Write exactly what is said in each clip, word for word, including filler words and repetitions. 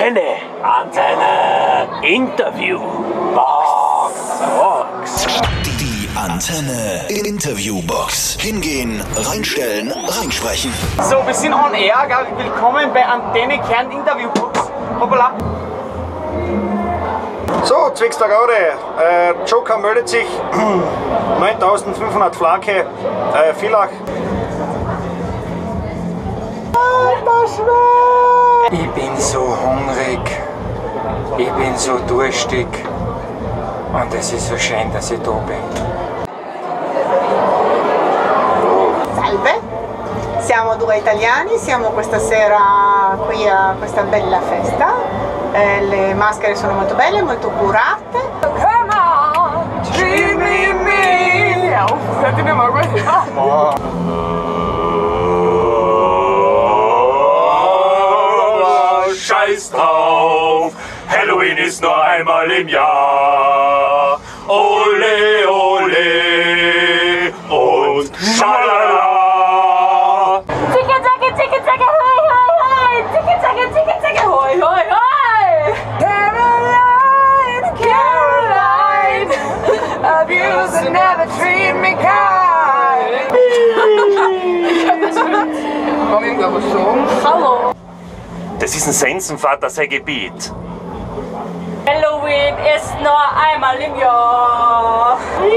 Antenne. Antenne. Interviewbox. Box. Die Antenne Interviewbox. Hingehen, reinstellen, reinsprechen. So, wir sind on air. Willkommen bei Antenne Kärnten Interviewbox. Hoppala. So, zwecks der Rode, äh, Joker meldet sich, neuntausendfünfhundert Flake, äh, Villach. Ich bin so hungrig, ich bin so durstig und es ist so schön, dass ich da bin. Salve, siamo due italiani, siamo questa sera qui a questa bella festa. Eh, le maschere sono molto belle, molto curate. Come on, treat me, me. Ja, hört ihr nicht mal gut? Scheiß drauf, Halloween ist nur einmal im Jahr. Ole, ole und schalala. Ticke, zacke, ticke, zacke, hoi, hoi, hoi. Ticke, zacke, ticke, zacke, hoi, hoi, hoi. Caroline, Caroline, abuse and never treat me kind. Komm ihm, glaube ich, so. Hallo. Das ist ein Sensenvater, sein Gebiet. Halloween ist nur einmal im Jahr.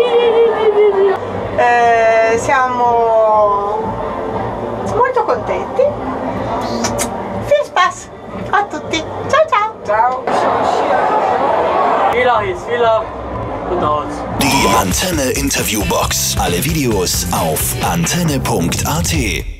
Eh, siamo molto contenti. Viel Spaß a tutti. Ciao ciao. Ciao. Villa ist Villa und aus. Die Antenne Interviewbox. Alle Videos auf antenne punkt at.